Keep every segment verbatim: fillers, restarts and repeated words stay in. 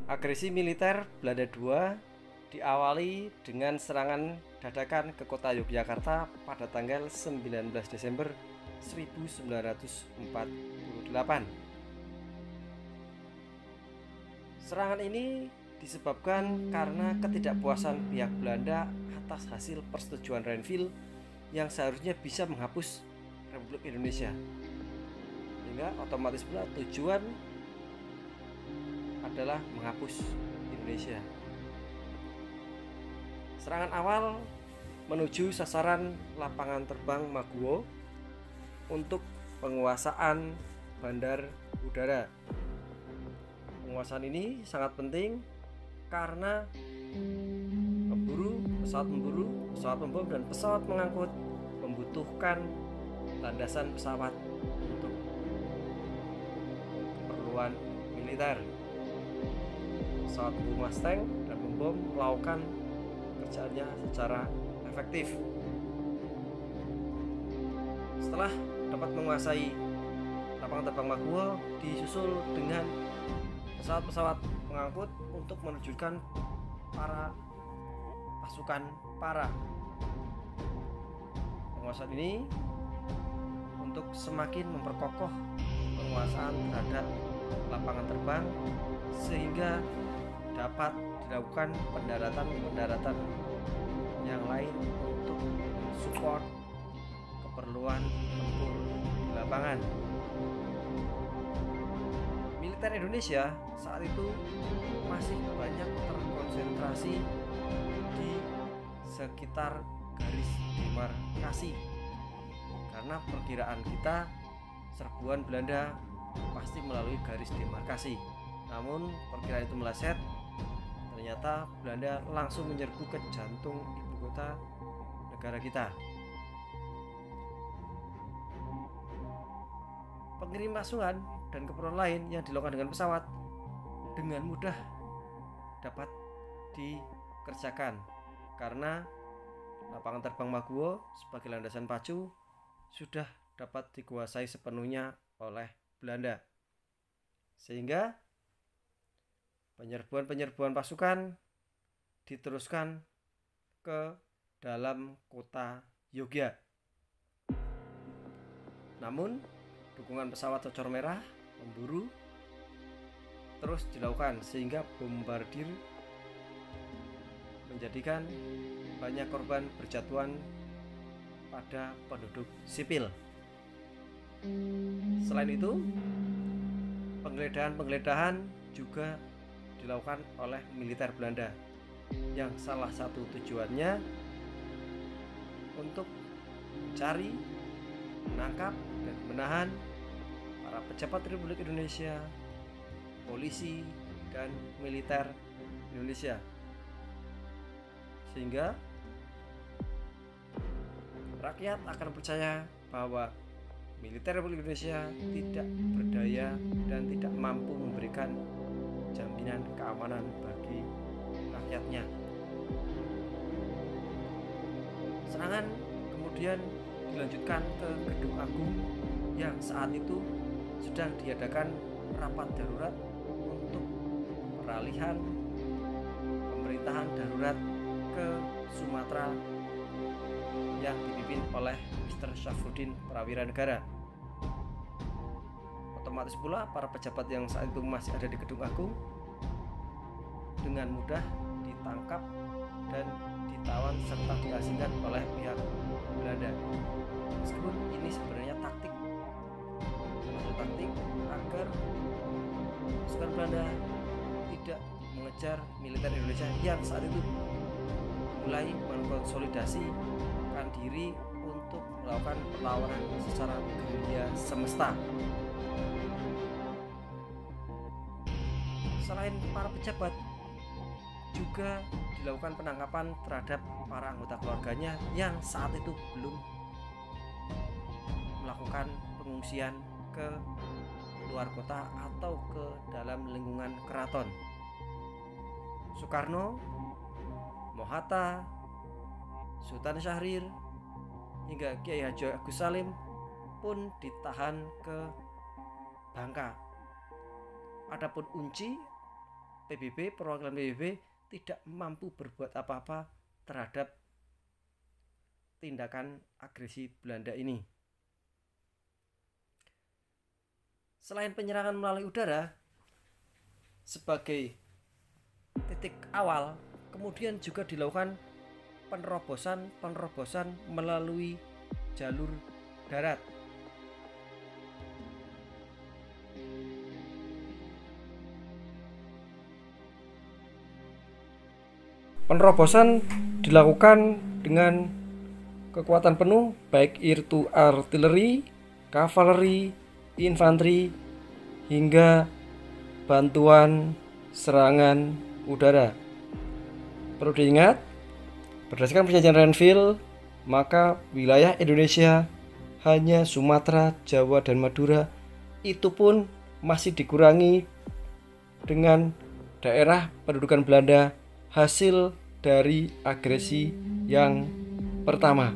Agresi militer Belanda kedua diawali dengan serangan dadakan ke kota Yogyakarta pada tanggal sembilan belas Desember seribu sembilan ratus empat puluh delapan. Serangan ini disebabkan karena ketidakpuasan pihak Belanda atas hasil persetujuan Renville yang seharusnya bisa menghapus Republik Indonesia, sehingga otomatis pula tujuan adalah menghapus Indonesia. Serangan awal menuju sasaran lapangan terbang Maguwo untuk penguasaan bandar udara. Penguasaan ini sangat penting karena pemburu, pesawat pemburu, pesawat pembom, dan pesawat mengangkut membutuhkan landasan pesawat untuk keperluan militer. Pesawat pemburu Mustang dan pembom melakukan pekerjaannya secara efektif. Setelah dapat menguasai lapangan terbang Maguwo, disusul dengan pesawat-pesawat pengangkut untuk menerjunkan para pasukan para. Penguasaan ini untuk semakin memperkokoh penguasaan terhadap lapangan terbang sehingga dapat dilakukan pendaratan-pendaratan yang lain untuk mensupport keperluan tempur di lapangan. Militer Indonesia saat itu masih banyak terkonsentrasi di sekitar garis demarkasi, karena perkiraan kita serbuan Belanda pasti melalui garis demarkasi. Namun perkiraan itu meleset. Ternyata Belanda langsung menyerbu ke jantung ibu kota negara kita. Pengirim pasukan dan keperluan lain yang dilakukan dengan pesawat dengan mudah dapat dikerjakan karena lapangan terbang Maguwo sebagai landasan pacu sudah dapat dikuasai sepenuhnya oleh Belanda, sehingga penyerbuan-penyerbuan pasukan diteruskan ke dalam kota Yogyakarta. Namun dukungan pesawat Cocor Merah pemburu terus dilakukan sehingga bombardir menjadikan banyak korban berjatuhan pada penduduk sipil. Selain itu, penggeledahan-penggeledahan juga dilakukan oleh militer Belanda yang salah satu tujuannya untuk mencari, menangkap, dan menahan para pejabat Republik Indonesia, polisi, dan militer Indonesia, sehingga rakyat akan percaya bahwa militer Republik Indonesia tidak berdaya dan tidak mampu memberikan jaminan keamanan bagi rakyatnya. Serangan kemudian dilanjutkan ke Gedung Agung yang saat itu sedang diadakan rapat darurat untuk peralihan pemerintahan darurat ke Sumatera yang dipimpin oleh Mister Syafruddin Prawira Negara. Otomatis pula para pejabat yang saat itu masih ada di Gedung Agung dengan mudah ditangkap dan ditawan serta diasingkan oleh pihak Belanda. Meskipun ini sebenarnya taktik, satu taktik agar pasukan Belanda tidak mengejar militer Indonesia yang saat itu mulai mengkonsolidasikan diri untuk melakukan perlawanan secara gerilya semesta. Selain para pejabat, juga dilakukan penangkapan terhadap para anggota keluarganya yang saat itu belum melakukan pengungsian ke luar kota atau ke dalam lingkungan keraton. Soekarno, Mohatta, Sultan Syahrir, hingga Kiai Haji Agus Salim pun ditahan ke Bangka. Adapun Unci P B B, perwakilan P B B tidak mampu berbuat apa-apa terhadap tindakan agresi Belanda ini. Selain penyerangan melalui udara sebagai titik awal, kemudian juga dilakukan penerobosan-penerobosan melalui jalur darat. Penerobosan dilakukan dengan kekuatan penuh, baik itu artileri, kavaleri, infanteri, hingga bantuan serangan udara. Perlu diingat, berdasarkan perjanjian Renville, maka wilayah Indonesia hanya Sumatera, Jawa, dan Madura. Itu pun masih dikurangi dengan daerah pendudukan Belanda hasil dari agresi yang pertama.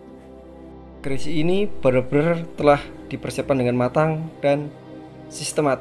Agresi ini benar-benar telah dipersiapkan dengan matang dan sistematis.